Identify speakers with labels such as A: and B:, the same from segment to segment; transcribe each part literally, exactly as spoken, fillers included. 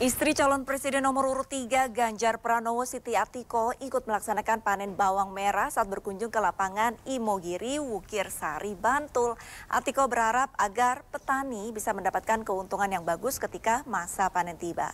A: Istri calon presiden nomor urut tiga Ganjar Pranowo Siti Atiko ikut melaksanakan panen bawang merah saat berkunjung ke lapangan Imogiri, Wukirsari, Bantul. Atiko berharap agar petani bisa mendapatkan keuntungan yang bagus ketika masa panen tiba.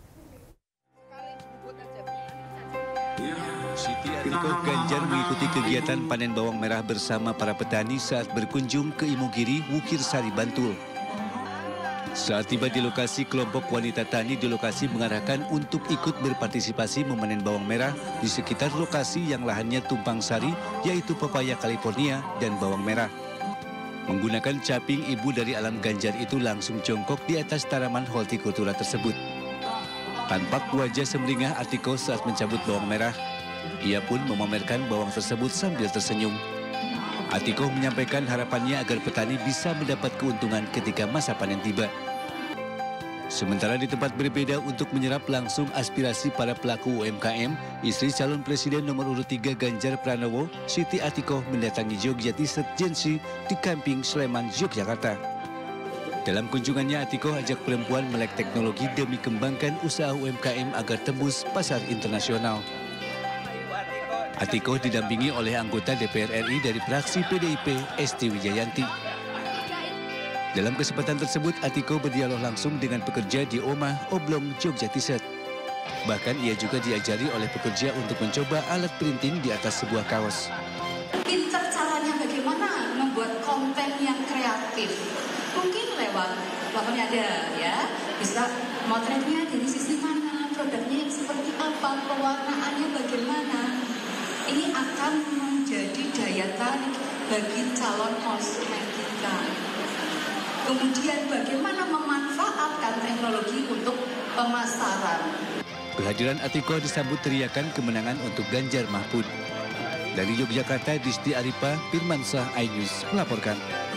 B: Siti Atiko Ganjar mengikuti kegiatan panen bawang merah bersama para petani saat berkunjung ke Imogiri, Wukirsari, Bantul. Saat tiba di lokasi, kelompok wanita tani di lokasi mengarahkan untuk ikut berpartisipasi memanen bawang merah di sekitar lokasi yang lahannya tumpang sari, yaitu pepaya California dan bawang merah. Menggunakan caping, ibu dari alam Ganjar itu langsung jongkok di atas tanaman hortikultura tersebut. Tampak wajah semeringah Atiko saat mencabut bawang merah. Ia pun memamerkan bawang tersebut sambil tersenyum. Atiko menyampaikan harapannya agar petani bisa mendapat keuntungan ketika masa panen tiba. Sementara di tempat berbeda untuk menyerap langsung aspirasi para pelaku U M K M, istri calon presiden nomor urut tiga Ganjar Pranowo, Siti Atiko mendatangi Jogja T-shirt Gensi di Kamping Sleman, Yogyakarta. Dalam kunjungannya, Atiko ajak perempuan melek teknologi demi kembangkan usaha U M K M agar tembus pasar internasional. Atiko didampingi oleh anggota D P R R I dari fraksi P D I P, Esti Wijayanti. Dalam kesempatan tersebut, Atiko berdialog langsung dengan pekerja di Omah Oblong Jogja T-shirt. Bahkan ia juga diajari oleh pekerja untuk mencoba alat printing di atas sebuah kaos.
C: Pinter caranya bagaimana membuat konten yang kreatif. Mungkin lewat, pokoknya ada ya, bisa motretnya dari sisi mana, produknya yang seperti apa, pewarnaannya bagaimana. Ini akan menjadi daya tarik bagi calon konsumen kita. Kemudian bagaimana memanfaatkan teknologi untuk pemasaran.
B: Kehadiran Atiko disambut teriakan kemenangan untuk Ganjar Mahfud. Dari Yogyakarta, Disti Aripa, Firmansyah, iNews melaporkan.